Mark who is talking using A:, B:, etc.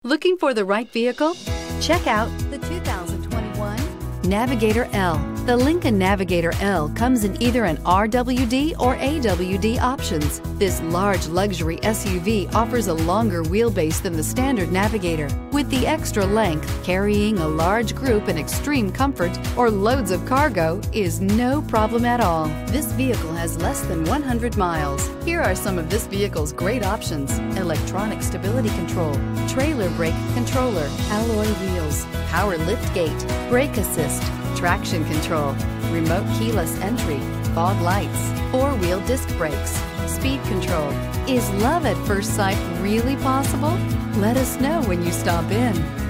A: Looking for the right vehicle? Check out the 2021 Navigator L. The Lincoln Navigator L comes in either an RWD or AWD options. This large luxury SUV offers a longer wheelbase than the standard Navigator. With the extra length, carrying a large group in extreme comfort or loads of cargo is no problem at all. This vehicle has less than 100 miles. Here are some of this vehicle's great options: electronic stability control, trailer brake controller, alloy wheels, power lift gate, brake assist, traction control, remote keyless entry, fog lights, four-wheel disc brakes, speed control. Is love at first sight really possible? Let us know when you stop in.